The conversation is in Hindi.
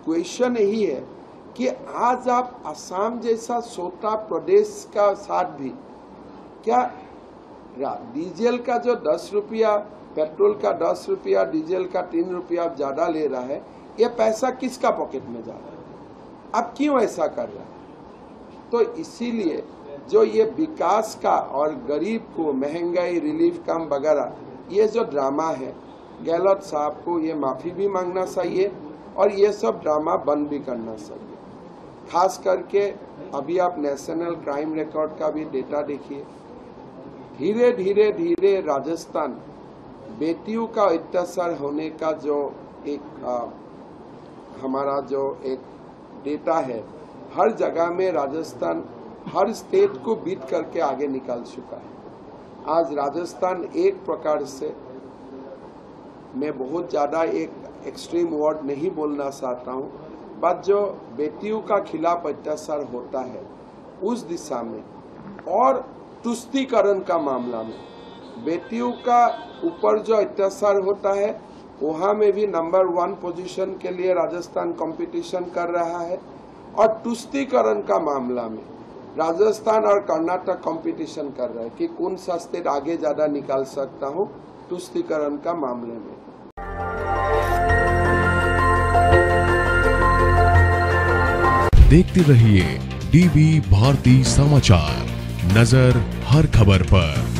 क्वेश्चन यही है कि आज आप असम जैसा छोटा प्रदेश का साथ भी क्या डीजल का जो 10 रुपया, पेट्रोल का 10 रुपया, डीजल का 3 रुपया ज्यादा ले रहा है, ये पैसा किसका पॉकेट में जा रहा है? आप क्यों ऐसा कर रहा है? तो इसीलिए जो ये विकास का और गरीब को महंगाई रिलीफ कम वगैरह ये जो ड्रामा है, गहलोत साहब को ये माफी भी मांगना चाहिए और ये सब ड्रामा बंद भी करना चाहिए। खास करके अभी आप नेशनल क्राइम रिकॉर्ड का भी डेटा देखिए, धीरे धीरे धीरे राजस्थान बेटियों का अत्याचार होने का जो एक हमारा जो एक डेटा है, हर जगह में राजस्थान हर स्टेट को बीट करके आगे निकल चुका है। आज राजस्थान एक प्रकार से, मैं बहुत ज्यादा एक एक्सट्रीम वर्ड नहीं बोलना चाहता हूँ, बट जो बेटियों का खिलाफ अत्याचार होता है उस दिशा में और तुष्टीकरण का मामला में बेटियों का ऊपर जो अत्याचार होता है वहाँ में भी नंबर 1 पोजीशन के लिए राजस्थान कंपटीशन कर रहा है और तुष्टीकरण का मामला में राजस्थान और कर्नाटक कंपटीशन कर रहा है कि कौन सा स्टेट आगे ज्यादा निकाल सकता हूँ तुष्टीकरण का मामले में। देखते रहिए डीबी भारती समाचार, नजर हर खबर पर।